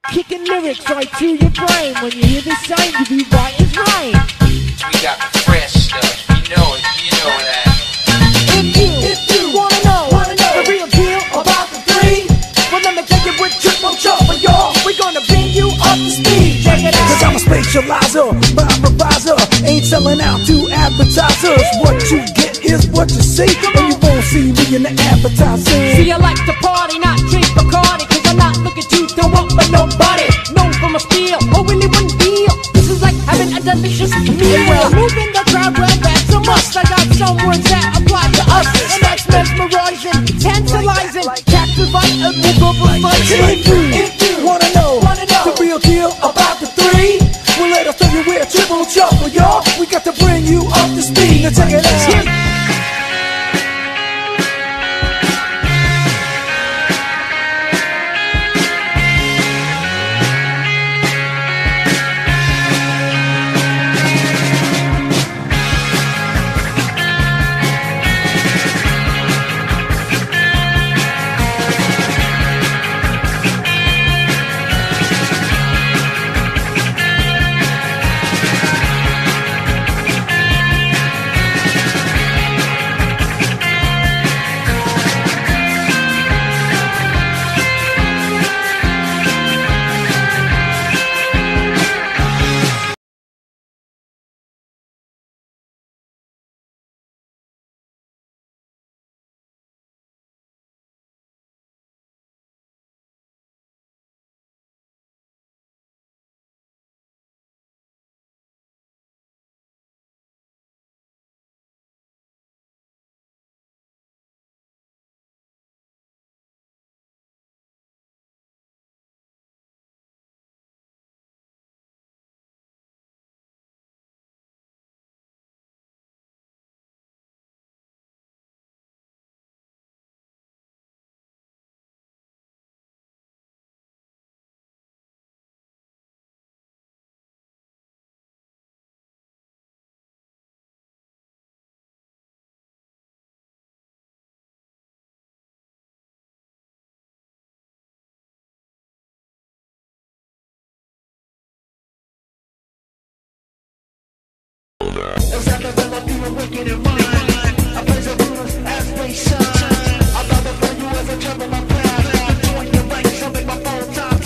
kicking lyrics right to your brain. When you hear this sound, you be right as rain. We got the fresh stuff, you know it, you know that. If you wanna know the real deal about the three, well let me tell you with triple trouble, y'all. We're gonna bring you up to speed. Check it out. Cause I'm a spatializer, my provisor. Ain't selling out to advertisers. What you get is what you see, and you won't see me in the advertising. See, I like to party, not drink Bacardi, cause I'm not looking to throw up with nobody. Known for my steel, oh really one deal. This is like having a delicious meal. Well, moving the crowd, well that's a must. I got some words that apply to us, and that's mesmerizing, tantalizing, captivating, and If you wanna know the real deal about the three, well let us tell you we're triple trouble, y'all. We got to bring you up to speed. Now check it out. Except that I feel wicked in mind. I place a rumors as they shine. I love it when you as a jump in my path. I join your ranks, I make my full time